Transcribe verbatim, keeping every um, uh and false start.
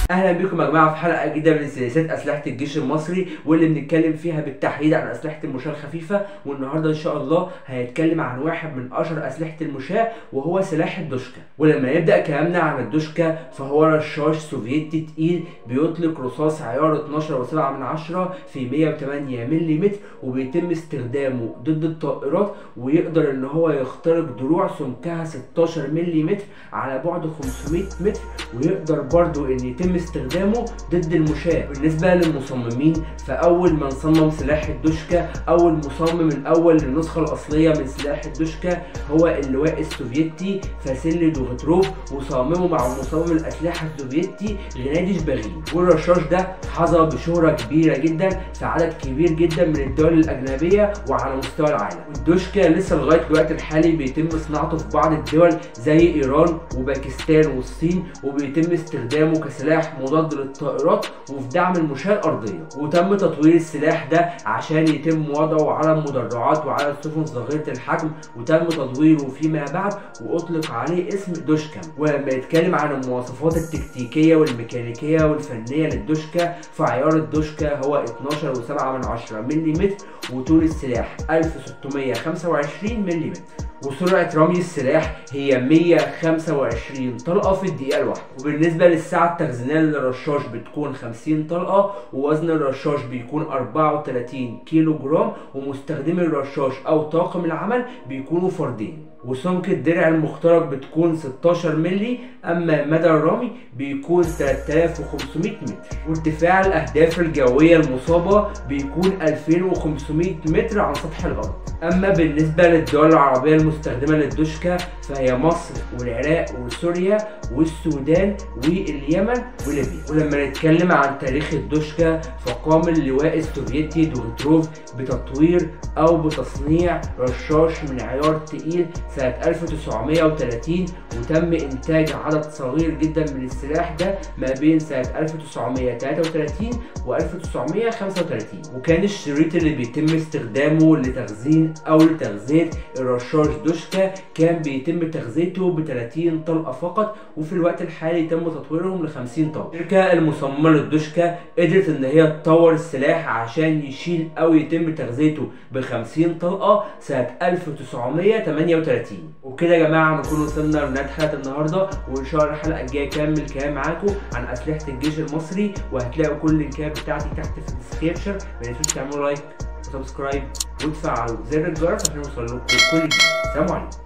اهلا بكم يا جماعه في حلقه جديده من سلسله اسلحه الجيش المصري، واللي بنتكلم فيها بالتحديد عن اسلحه المشاة الخفيفه. والنهارده ان شاء الله هنتكلم عن واحد من اشهر اسلحه المشاة وهو سلاح الدوشكا. ولما يبدا كلامنا عن الدوشكا فهو رشاش سوفيتي تقيل بيطلق رصاص عيار اتناشر وسبعة من عشرة في مية وتمانية ملم، وبيتم استخدامه ضد الطائرات، ويقدر ان هو يخترق دروع سمكها ستاشر ملم على بعد خمسمية متر، ويقدر برضو ان يتم استخدامه ضد المشاة. بالنسبه للمصممين فاول من صمم سلاح الدوشكا، اول مصمم الاول للنسخه الاصليه من سلاح الدوشكا هو اللواء السوفيتي فاسيلي دوغتروف، وصممه مع مصمم الاسلحه السوفيتي غنادي شباغين. والرشاش ده حظى بشهره كبيره جدا في عدد كبير جدا من الدول الاجنبيه وعلى مستوى العالم. والدوشكا لسه لغايه الوقت الحالي بيتم صناعته في بعض الدول زي ايران وباكستان والصين، وبيتم استخدامه كسلاح مضاد للطائرات وفي دعم المشاة الارضيه. وتم تطوير السلاح ده عشان يتم وضعه على المدرعات وعلى السفن صغيره الحجم، وتم تطويره فيما بعد واطلق عليه اسم دوشكا. ولما يتكلم عن المواصفات التكتيكيه والميكانيكيه والفنيه للدوشكا فعيار الدوشكا هو اتناشر وسبعة من عشرة ملم، وطول السلاح ألف وستمية وخمسة وعشرين ملم، وسرعة رمي السلاح هي مية وخمسة وعشرين طلقة في الدقيقة الواحدة. وبالنسبة للسعة التخزينية للرشاش بتكون خمسين طلقة، ووزن الرشاش بيكون أربعة وتلاتين كيلو جرام، ومستخدمي الرشاش أو طاقم العمل بيكونوا فردين. وسمك الدرع المخترق بتكون ستاشر مللي، اما مدى الرمي بيكون تلاتة آلاف وخمسمية متر، وارتفاع الاهداف الجويه المصابه بيكون ألفين وخمسمية متر عن سطح الارض. اما بالنسبه للدول العربيه المستخدمه للدوشكا فهي مصر والعراق وسوريا والسودان واليمن وليبيا. ولما نتكلم عن تاريخ الدوشكا فقام اللواء السوفيتي دوغتروف بتطوير او بتصنيع رشاش من عيار تقيل سنة ألف وتسعمية وتلاتين، وتم انتاج عدد صغير جدا من السلاح ده ما بين سنة ألف وتسعمية وتلاتة وتلاتين و ألف وتسعمية وخمسة وتلاتين. وكان الشريط اللي بيتم استخدامه لتخزين او لتغذية الرشاش دوشكا كان بيتم تغذيته ب تلاتين طلقة فقط، وفي الوقت الحالي تم تطويرهم ل خمسين طلقة. الشركة المصممة للدوشكا قدرت ان هي تطور السلاح عشان يشيل او يتم تغذيته ب خمسين طلقة سنة ألف وتسعمية وتمانية وتلاتين. وبكده يا جماعه نكون وصلنا لنهايه حلقه النهارده، وان شاء الله الحلقه الجايه كمل كلام معاكم عن اسلحه الجيش المصري، وهتلاقوا كل اللينكات بتاعتي تحت في الديسكربشن. ما تنسوش تعملوا لايك وسبسكرايب وتفعلوا زر الجرس عشان يوصل لكم كل جديد. سلام عليكم.